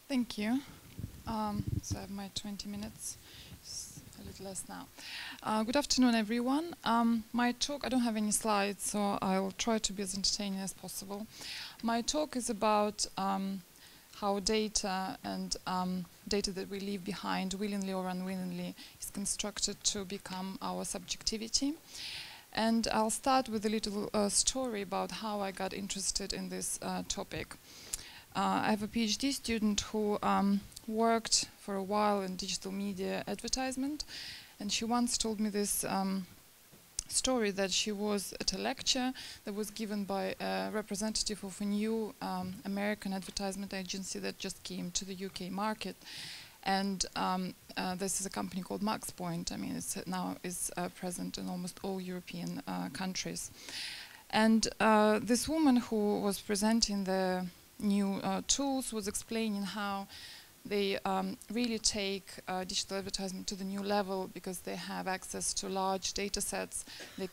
Thank you. So I have my 20 minutes, it's a little less now. Good afternoon, everyone. My talk, I don't have any slides, so I'll try to be as entertaining as possible. My talk is about how data and data that we leave behind, willingly or unwillingly, is constructed to become our subjectivity. And I'll start with a little story about how I got interested in this topic. I have a PhD student who worked for a while in digital media advertisement, and she once told me this story that she was at a lecture that was given by a representative of a new American advertisement agency that just came to the UK market. And this is a company called MaxPoint. I mean, it's now is present in almost all European countries. And this woman who was presenting the new tools was explaining how they really take digital advertisement to the new level because they have access to large data sets.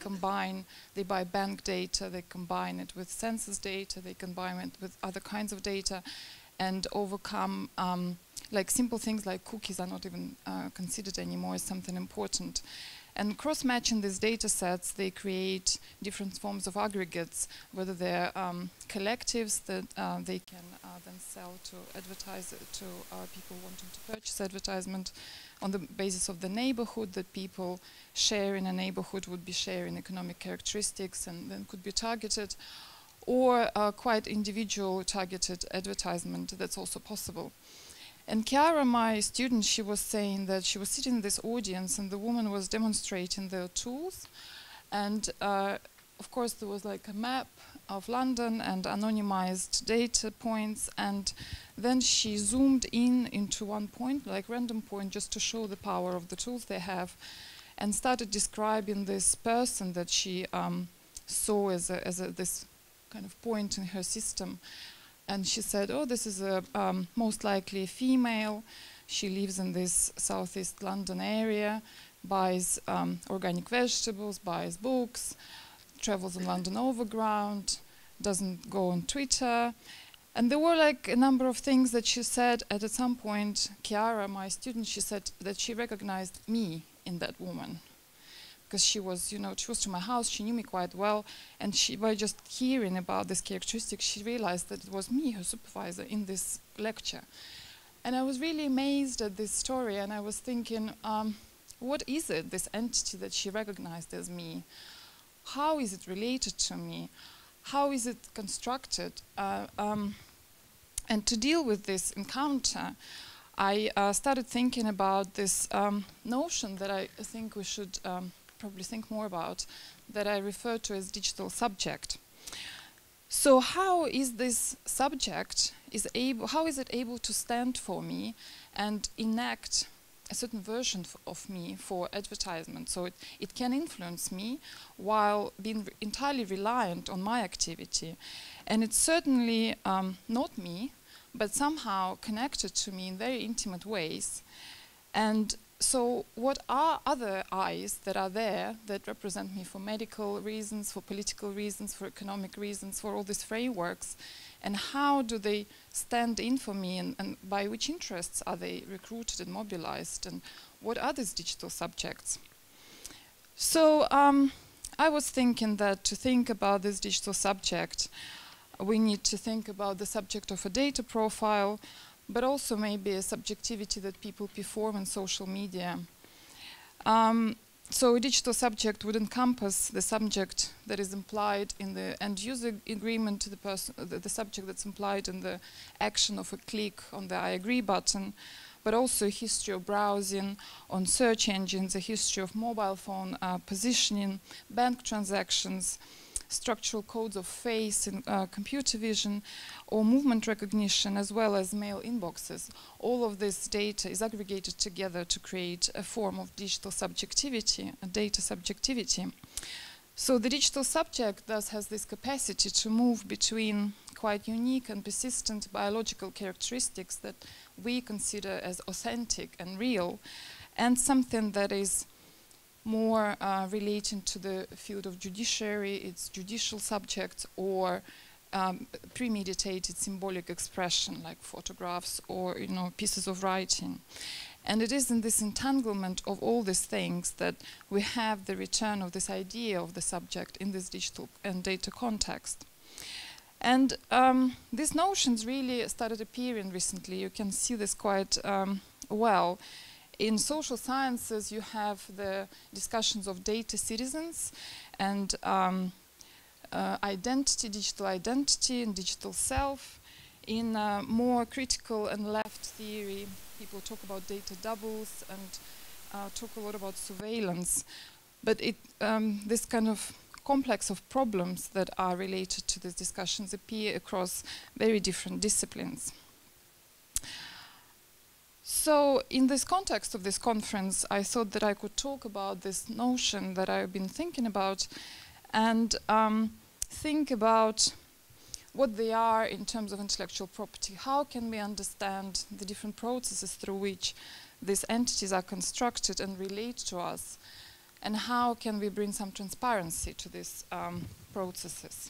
They buy bank data, they combine it with census data, they combine it with other kinds of data and overcome like simple things like cookies are not even considered anymore as something important. And cross-matching these data sets, they create different forms of aggregates, whether they're collectives that they can then sell to advertise to people wanting to purchase advertisement on the basis of the neighborhood that people share in a neighborhood would be sharing economic characteristics and then could be targeted, or quite individual targeted advertisement that's also possible. And Chiara, my student, she was saying that she was sitting in this audience and the woman was demonstrating the tools. And of course there was like a map of London and anonymized data points. And then she zoomed into one point, like random point, just to show the power of the tools they have, and started describing this person that she saw as this kind of point in her system. And she said, oh, this is a most likely a female. She lives in this southeast London area, buys organic vegetables, buys books, travels on London Overground, doesn't go on Twitter. And there were like a number of things that she said. And at some point, Chiara, my student, she said that she recognized me in that woman. Because she was, she was to my house, she knew me quite well, and by just hearing about this characteristic, she realized that it was me, her supervisor, in this lecture. And I was really amazed at this story, and I was thinking, what is it, this entity that she recognized as me? How is it related to me? How is it constructed? And to deal with this encounter, I started thinking about this notion that I think we should probably think more about, that I refer to as digital subject. So how is this subject how is it able to stand for me and enact a certain version of me for advertisement? So it can influence me while being entirely reliant on my activity. And it's certainly not me, but somehow connected to me in very intimate ways. And so what are other eyes that are there that represent me for medical reasons, for political reasons, for economic reasons, for all these frameworks, and how do they stand in for me, and by which interests are they recruited and mobilized, and what are these digital subjects? So I was thinking that to think about this digital subject, we need to think about the subject of a data profile, but also maybe a subjectivity that people perform in social media. So a digital subject would encompass the subject that is implied in the end-user agreement to the person, the subject that's implied in the action of a click on the I agree button, but also a history of browsing on search engines, a history of mobile phone positioning, bank transactions, structural codes of face in computer vision, or movement recognition, as well as mail inboxes. All of this data is aggregated together to create a form of digital subjectivity, a data subjectivity. So the digital subject thus has this capacity to move between quite unique and persistent biological characteristics that we consider as authentic and real, and something that is more relating to the field of judiciary, its judicial subjects, or premeditated symbolic expression like photographs or pieces of writing. And it is in this entanglement of all these things that we have the return of this idea of the subject in this digital and data context. And these notions really started appearing recently. You can see this quite well. In social sciences, you have the discussions of data citizens and identity, digital identity and digital self. In more critical and left theory, people talk about data doubles and talk a lot about surveillance. But this kind of complex of problems that are related to these discussions appear across very different disciplines. So in this context of this conference, I thought that I could talk about this notion that I've been thinking about and think about what they are in terms of intellectual property. How can we understand the different processes through which these entities are constructed and relate to us? And how can we bring some transparency to these processes?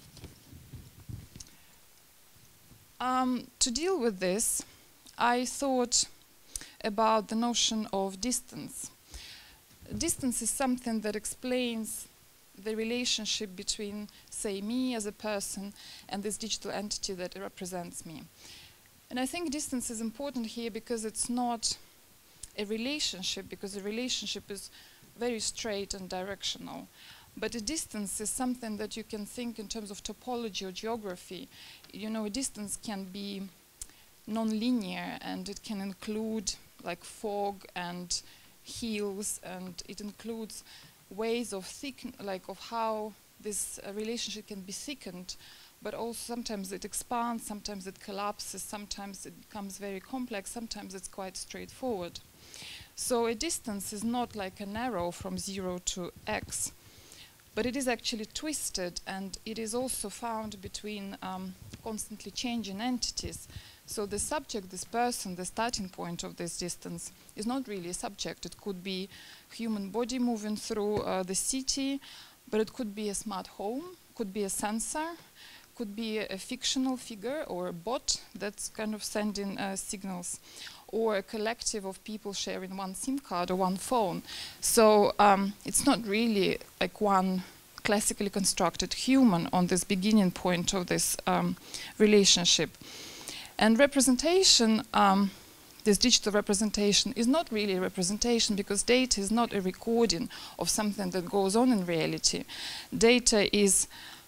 To deal with this, I thought about the notion of distance. Distance is something that explains the relationship between, say, me as a person and this digital entity that represents me. And I think distance is important here because it's not a relationship, because a relationship is very straight and directional. But a distance is something that you can think in terms of topology or geography. A distance can be non-linear, and it can include like fog and hills, and it includes ways of of how this relationship can be thickened, but also sometimes it expands, sometimes it collapses, sometimes it becomes very complex, sometimes it's quite straightforward. So a distance is not like an arrow from 0 to x, but it is actually twisted, and it is also found between constantly changing entities. So the subject, this person, the starting point of this distance is not really a subject. It could be a human body moving through the city, but it could be a smart home, could be a sensor, could be a fictional figure or a bot that's kind of sending signals, or a collective of people sharing one SIM card or one phone. So it's not really like one classically constructed human on this beginning point of this relationship. And representation, this digital representation, is not really a representation because data is not a recording of something that goes on in reality. Data is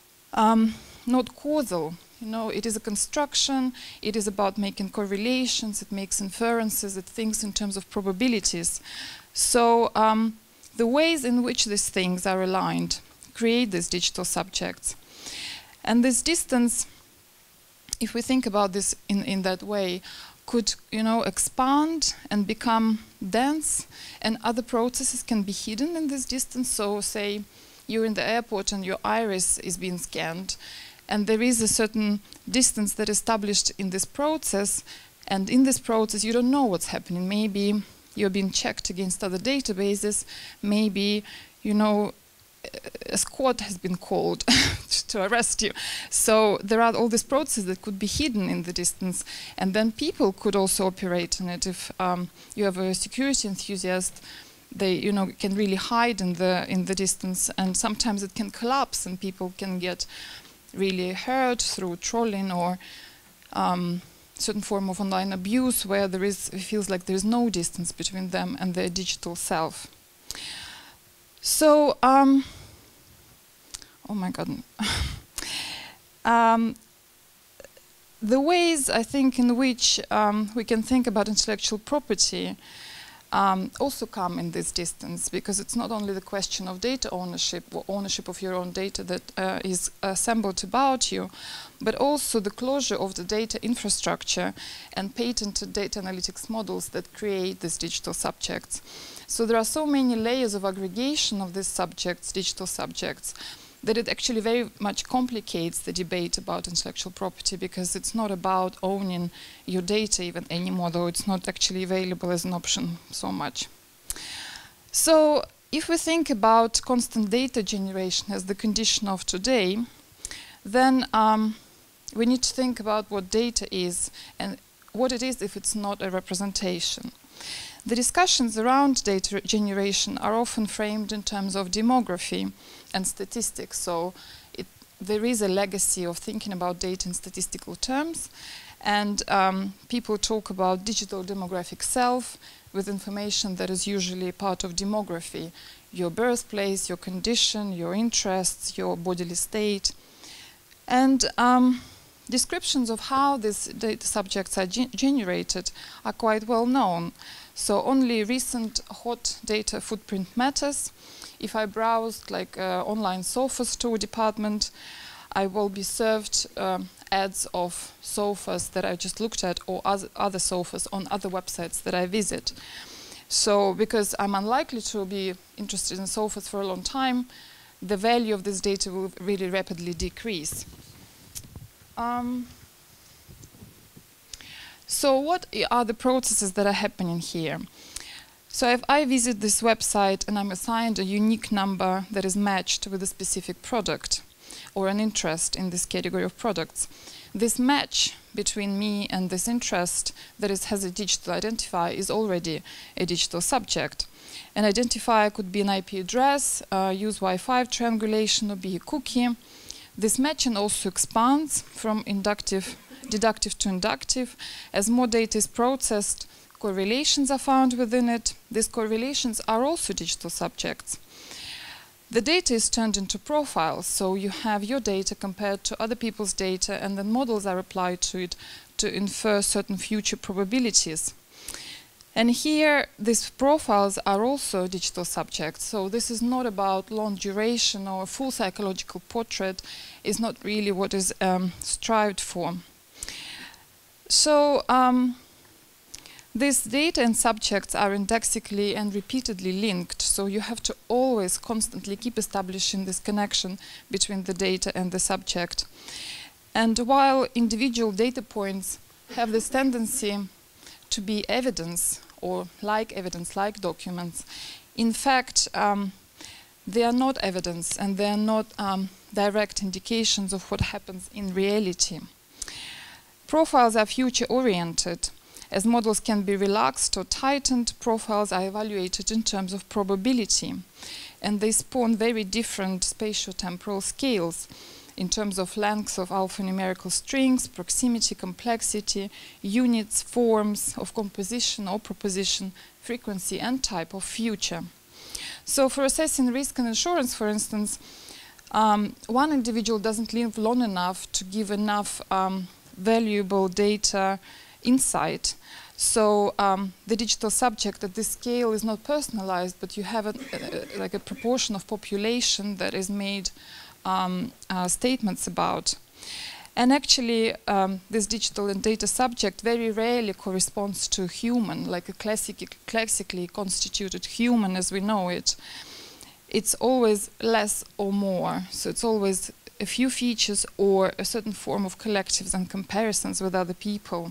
not causal. It is a construction, it is about making correlations, it makes inferences, it thinks in terms of probabilities. So the ways in which these things are aligned create these digital subjects. And this distance, if we think about this in that way, could expand and become dense, and other processes can be hidden in this distance. So say you're in the airport and your iris is being scanned, and there is a certain distance that is established in this process, and in this process you don't know what's happening. Maybe you're being checked against other databases, maybe a squad has been called to arrest you. So there are all these processes that could be hidden in the distance, and then people could also operate in it. If you have a security enthusiast, they can really hide in the distance, and sometimes it can collapse and people can get really hurt through trolling or certain form of online abuse where it feels like there is no distance between them and their digital self. So, oh my God. The ways, I think, in which we can think about intellectual property also come in this distance, because it's not only the question of data ownership or ownership of your own data that is assembled about you, but also the closure of the data infrastructure and patented data analytics models that create these digital subjects. So there are so many layers of aggregation of these subjects, digital subjects, that it actually very much complicates the debate about intellectual property, because it's not about owning your data even anymore, though it's not actually available as an option so much. So if we think about constant data generation as the condition of today, then we need to think about what data is and what it is if it's not a representation. The discussions around data generation are often framed in terms of demography and statistics, so there is a legacy of thinking about data in statistical terms, and people talk about digital demographic self with information that is usually part of demography, your birthplace, your condition, your interests, your bodily state. And descriptions of how these data subjects are generated are quite well known. So only recent hot data footprint matters. If I browse like online sofa store department, I will be served ads of sofas that I just looked at, or other sofas on other websites that I visit. So because I'm unlikely to be interested in sofas for a long time, the value of this data will really rapidly decrease. So what are the processes that are happening here? So if I visit this website and I'm assigned a unique number that is matched with a specific product or an interest in this category of products, this match between me and this interest that has a digital identifier is already a digital subject. An identifier could be an IP address, use Wi-Fi triangulation, or be a cookie. This matching also expands from deductive to inductive. As more data is processed, correlations are found within it. These correlations are also digital subjects. The data is turned into profiles, so you have your data compared to other people's data, and then models are applied to it to infer certain future probabilities. And here, these profiles are also digital subjects, so this is not about long duration or a full psychological portrait. It's not really what is strived for. So these data and subjects are indexically and repeatedly linked, so you have to always constantly keep establishing this connection between the data and the subject. And while individual data points have this tendency to be evidence, or like evidence, like documents, in fact, they are not evidence, and they are not direct indications of what happens in reality. Profiles are future-oriented. As models can be relaxed or tightened, profiles are evaluated in terms of probability, and they spawn very different spatio-temporal scales in terms of lengths of alphanumerical strings, proximity, complexity, units, forms of composition or proposition, frequency, and type of future. So for assessing risk and insurance, for instance, one individual doesn't live long enough to give enough valuable data insight. So the digital subject at this scale is not personalized, but you have like a proportion of population that is made statements about. And actually, this digital and data subject very rarely corresponds to human, like a classically constituted human as we know it. It's always less or more, so it's always a few features or a certain form of collectives and comparisons with other people.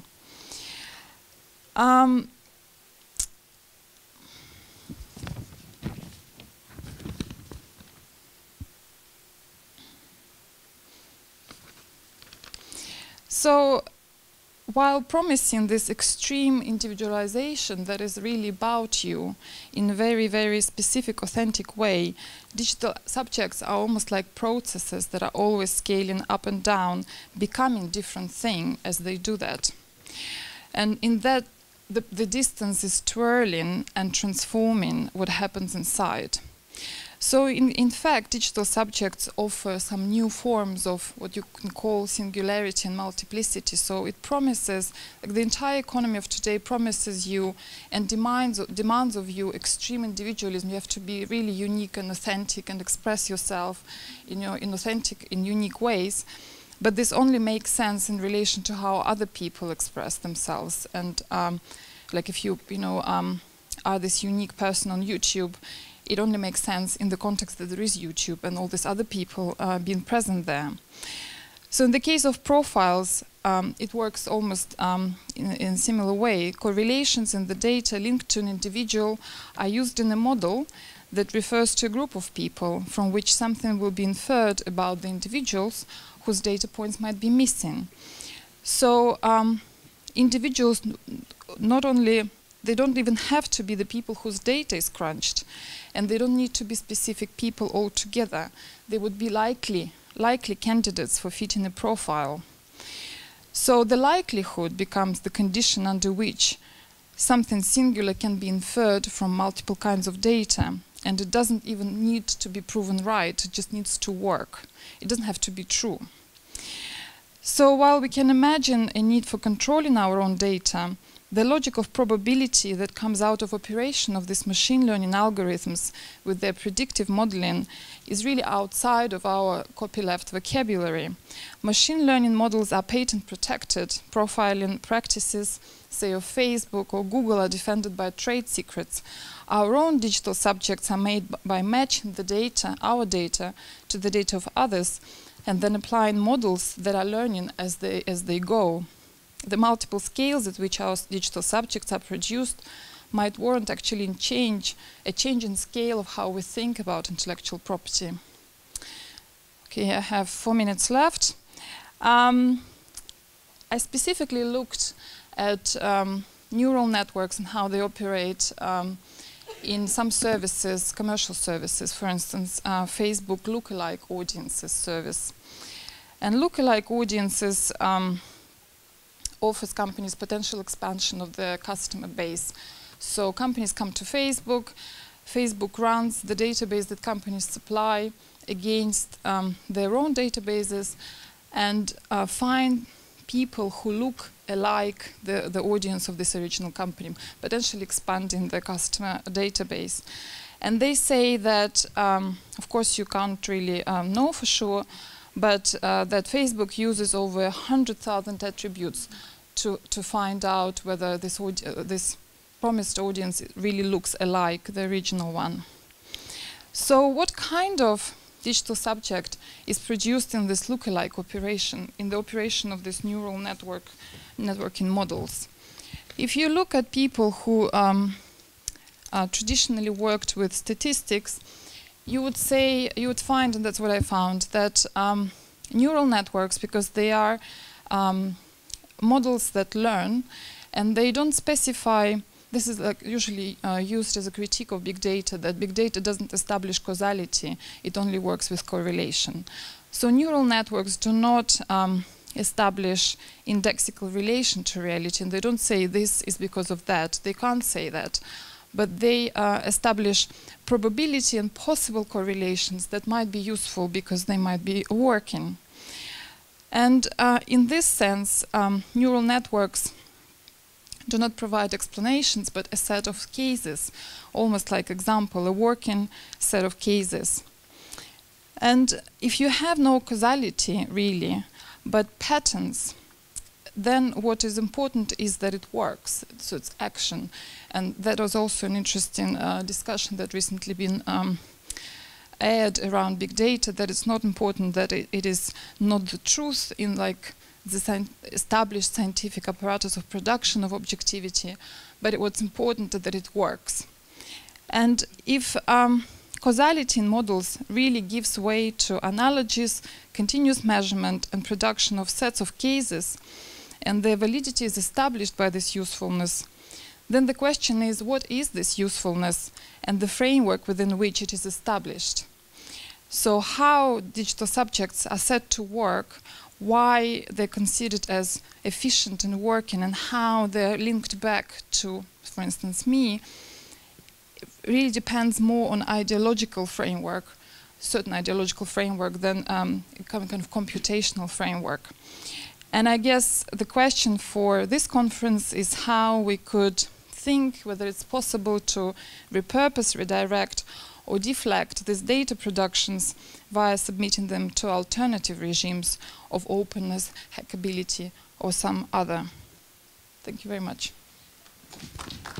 So, while promising this extreme individualization that is really about you in a very, very specific, authentic way, digital subjects are almost like processes that are always scaling up and down, becoming different things as they do that. And in that, the distance is twirling and transforming what happens inside. So in fact, digital subjects offer some new forms of what you can call singularity and multiplicity. So it promises, like the entire economy of today promises you and demands of you extreme individualism. You have to be really unique and authentic and express yourself in authentic, in unique ways. But this only makes sense in relation to how other people express themselves. And like if you are this unique person on YouTube, it only makes sense in the context that there is YouTube and all these other people being present there. So in the case of profiles, it works almost in a similar way. Correlations in the data linked to an individual are used in a model that refers to a group of people from which something will be inferred about the individuals whose data points might be missing. So individuals not only, they don't even have to be the people whose data is crunched, and they don't need to be specific people altogether. They would be likely candidates for fitting a profile. So the likelihood becomes the condition under which something singular can be inferred from multiple kinds of data, and it doesn't even need to be proven right, it just needs to work. It doesn't have to be true. So while we can imagine a need for controlling our own data, the logic of probability that comes out of operation of these machine learning algorithms with their predictive modeling is really outside of our copyleft vocabulary. Machine learning models are patent protected. Profiling practices, say of Facebook or Google, are defended by trade secrets. Our own digital subjects are made by matching the data, our data, to the data of others, and then applying models that are learning as they go. The multiple scales at which our digital subjects are produced might warrant actually a change in scale of how we think about intellectual property. Okay, I have 4 minutes left. I specifically looked at neural networks and how they operate in some services, commercial services, for instance, Facebook lookalike audiences service. And lookalike audiences offers companies potential expansion of their customer base. So companies come to Facebook, Facebook runs the database that companies supply against their own databases and find people who look alike the audience of this original company, potentially expanding the customer database. And they say that, of course, you can't really know for sure, but that Facebook uses over 100,000 attributes to find out whether this promised audience really looks alike the original one. So what kind of digital subject is produced in this lookalike operation, in the operation of this neural networking models? If you look at people who traditionally worked with statistics, you would find, and that's what I found, that neural networks, because they are models that learn, and they don't specify. This is usually used as a critique of big data, that big data doesn't establish causality, it only works with correlation. So neural networks do not establish indexical relation to reality, and they don't say this is because of that, they can't say that. But they establish probability and possible correlations that might be useful because they might be working. And in this sense, neural networks do not provide explanations, but a set of cases, almost like example, a working set of cases. And if you have no causality, really, but patterns, then what is important is that it works, so it's action. And that was also an interesting discussion that recently been aired around big data, that it's not important that it is not the truth in like the established scientific apparatus of production of objectivity, but what's important is that it works. And if causality in models really gives way to analogies, continuous measurement and production of sets of cases, and their validity is established by this usefulness, then the question is, what is this usefulness and the framework within which it is established? So how digital subjects are set to work, why they're considered as efficient and working, and how they're linked back to, for instance, me, really depends more on ideological framework, certain ideological framework, than kind of computational framework. And I guess the question for this conference is how we could think whether it's possible to repurpose, redirect, or deflect these data productions via submitting them to alternative regimes of openness, hackability, or some other. Thank you very much.